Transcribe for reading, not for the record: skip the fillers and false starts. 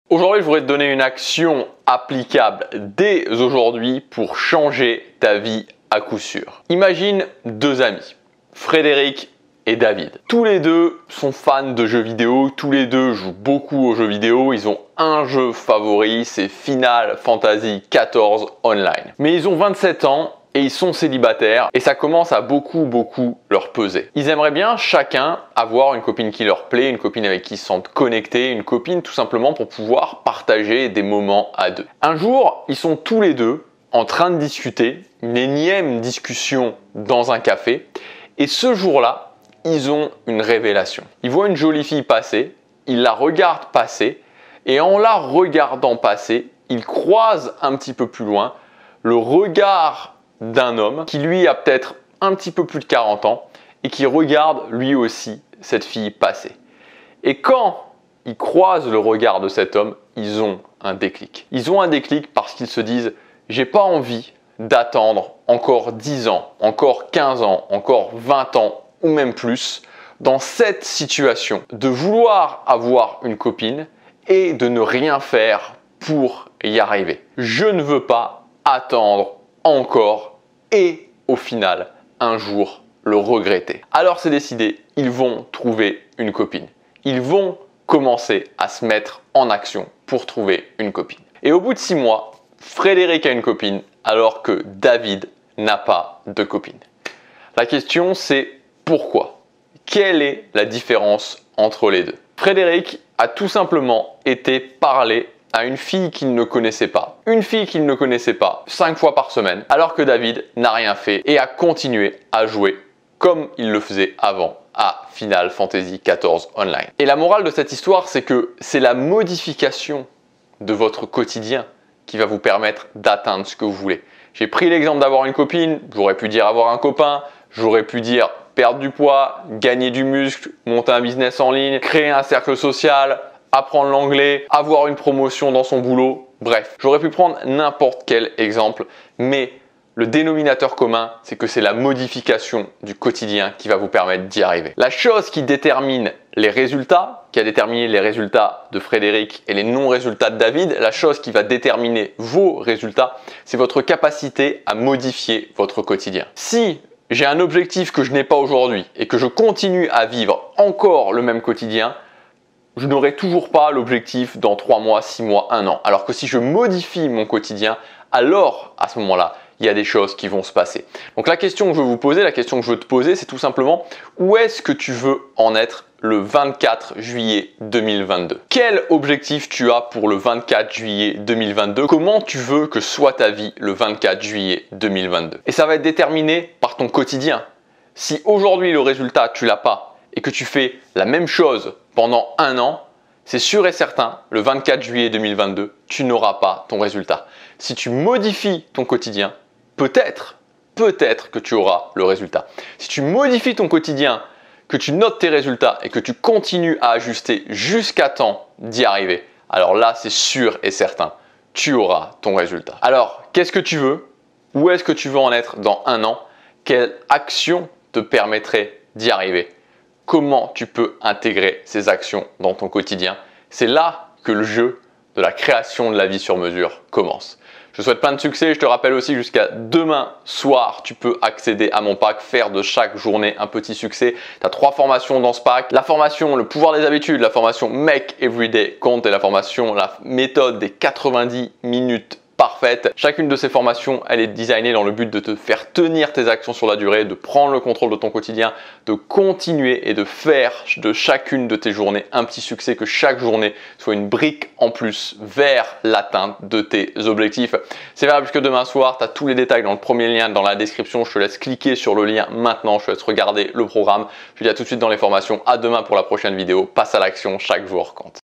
Aujourd'hui, je voudrais te donner une action applicable dès aujourd'hui pour changer ta vie à coup sûr. Imagine deux amis, Frédéric et David. Tous les deux sont fans de jeux vidéo, tous les deux jouent beaucoup aux jeux vidéo, ils ont un jeu favori, c'est Final Fantasy XIV Online. Mais ils ont 27 ans et ils sont célibataires et ça commence à beaucoup leur peser. Ils aimeraient bien chacun avoir une copine qui leur plaît, une copine avec qui ils se sentent connectés, une copine tout simplement pour pouvoir partager des moments à deux. Un jour, ils sont tous les deux en train de discuter, une énième discussion dans un café, et ce jour-là, ils ont une révélation. Ils voient une jolie fille passer, ils la regardent passer, et en la regardant passer, ils croisent un petit peu plus loin le regard d'un homme qui lui a peut-être un petit peu plus de 40 ans et qui regarde lui aussi cette fille passer. Et quand ils croisent le regard de cet homme, ils ont un déclic. Ils ont un déclic parce qu'ils se disent « j'ai pas envie d'attendre encore 10 ans, encore 15 ans, encore 20 ans ou même plus dans cette situation de vouloir avoir une copine et de ne rien faire pour y arriver. Je ne veux pas attendre encore et au final, un jour, le regretter. » Alors c'est décidé, ils vont trouver une copine. Ils vont commencer à se mettre en action pour trouver une copine. Et au bout de 6 mois, Frédéric a une copine alors que David n'a pas de copine. La question c'est pourquoi? Quelle est la différence entre les deux? Frédéric a tout simplement été parler à une fille qu'il ne connaissait pas. Une fille qu'il ne connaissait pas 5 fois par semaine, alors que David n'a rien fait et a continué à jouer comme il le faisait avant à Final Fantasy XIV Online. Et la morale de cette histoire, c'est que c'est la modification de votre quotidien qui va vous permettre d'atteindre ce que vous voulez. J'ai pris l'exemple d'avoir une copine, j'aurais pu dire avoir un copain, j'aurais pu dire perdre du poids, gagner du muscle, monter un business en ligne, créer un cercle social, apprendre l'anglais, avoir une promotion dans son boulot. Bref, j'aurais pu prendre n'importe quel exemple, mais le dénominateur commun, c'est que c'est la modification du quotidien qui va vous permettre d'y arriver. La chose qui détermine les résultats, qui a déterminé les résultats de Frédéric et les non-résultats de David, la chose qui va déterminer vos résultats, c'est votre capacité à modifier votre quotidien. Si j'ai un objectif que je n'ai pas aujourd'hui et que je continue à vivre encore le même quotidien, je n'aurai toujours pas l'objectif dans 3 mois, 6 mois, 1 an. Alors que si je modifie mon quotidien, alors à ce moment-là, il y a des choses qui vont se passer. Donc la question que je veux vous poser, la question que je veux te poser, c'est tout simplement où est-ce que tu veux en être le 24 juillet 2022? Quel objectif tu as pour le 24 juillet 2022? Comment tu veux que soit ta vie le 24 juillet 2022? Et ça va être déterminé par ton quotidien. Si aujourd'hui le résultat, tu l'as pas et que tu fais la même chose pendant 1 an, c'est sûr et certain, le 24 juillet 2022, tu n'auras pas ton résultat. Si tu modifies ton quotidien, peut-être que tu auras le résultat. Si tu modifies ton quotidien, que tu notes tes résultats et que tu continues à ajuster jusqu'à temps d'y arriver, alors là, c'est sûr et certain, tu auras ton résultat. Alors, qu'est-ce que tu veux? Où est-ce que tu veux en être dans 1 an? Quelle action te permettrait d'y arriver? Comment tu peux intégrer ces actions dans ton quotidien? C'est là que le jeu de la création de la vie sur mesure commence. Je te souhaite plein de succès. Je te rappelle aussi jusqu'à demain soir, tu peux accéder à mon pack, faire de chaque journée un petit succès. Tu as 3 formations dans ce pack. La formation Le pouvoir des habitudes, la formation Make Everyday Count et la formation La méthode des 90 minutes parfaite. Chacune de ces formations, elle est designée dans le but de te faire tenir tes actions sur la durée, de prendre le contrôle de ton quotidien, de continuer et de faire de chacune de tes journées un petit succès, que chaque journée soit une brique en plus vers l'atteinte de tes objectifs. C'est valable jusque demain soir. Tu as tous les détails dans le premier lien dans la description. Je te laisse cliquer sur le lien maintenant. Je te laisse regarder le programme. Je te dis à tout de suite dans les formations. À demain pour la prochaine vidéo. Passe à l'action, chaque jour compte.